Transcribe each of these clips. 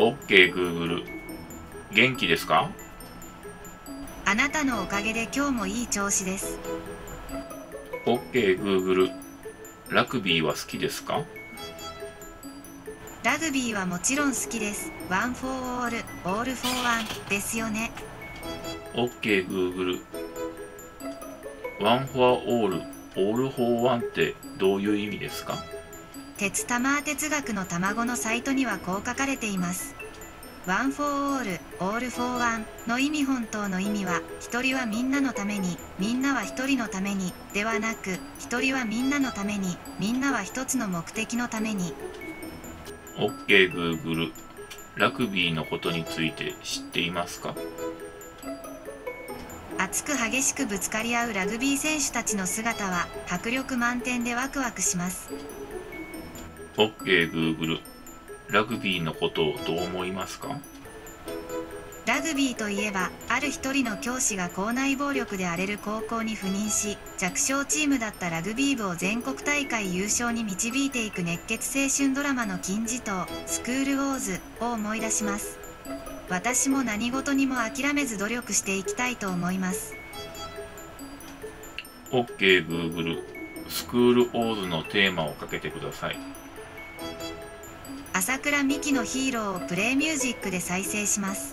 OK Google。元気ですか？ あなたのおかげで今日もいい調子です。 OK Google。ラグビーは好きですか？ ラグビーはもちろん好きです。ワンフォーオール、オールフォーワンですよね。 OK Google。ワンフォアオール、オールフォーワンってどういう意味ですか？ 鉄玉哲学の卵のサイトにはこう書かれています。ワンフォーオール、オールフォーワンの意味、本当の意味は、一人はみんなのために、みんなは一人のために、ではなく、一人はみんなのために、みんなは一つの目的のために。 OK Google。ラグビーのことについて知っていますか？ 熱く激しくぶつかり合うラグビー選手たちの姿は迫力満点でワクワクします。 OK Google。ラグビーのことをどう思いますか？ ラグビーといえば、ある一人の教師が校内暴力で荒れる高校に赴任し、弱小チームだったラグビー部を全国大会優勝に導いていく熱血青春ドラマの金字塔、スクールウォーズを思い出します。私も何事にも諦めず努力していきたいと思います。 OK Google。スクールオーズのテーマをかけてください。 朝倉美希のヒーローをプレイミュージックで再生します。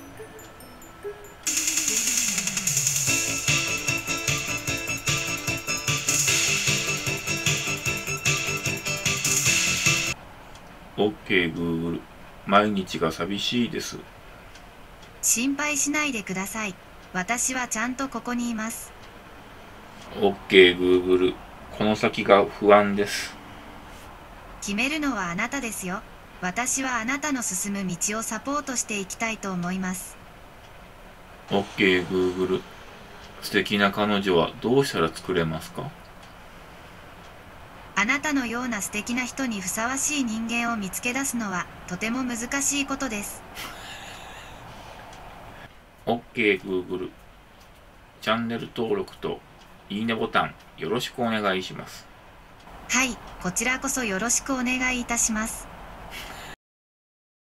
OK Google。毎日が寂しいです。 心配しないでください。私はちゃんとここにいます。 OK Google。この先が不安です。 決めるのはあなたですよ。私はあなたの進む道をサポートしていきたいと思います。 OK Google。素敵な彼女はどうしたら作れますか？ あなたのような素敵な人にふさわしい人間を見つけ出すのはとても難しいことです。 OK Google。チャンネル登録といいねボタンよろしくお願いします。 はい、こちらこそよろしくお願いいたします。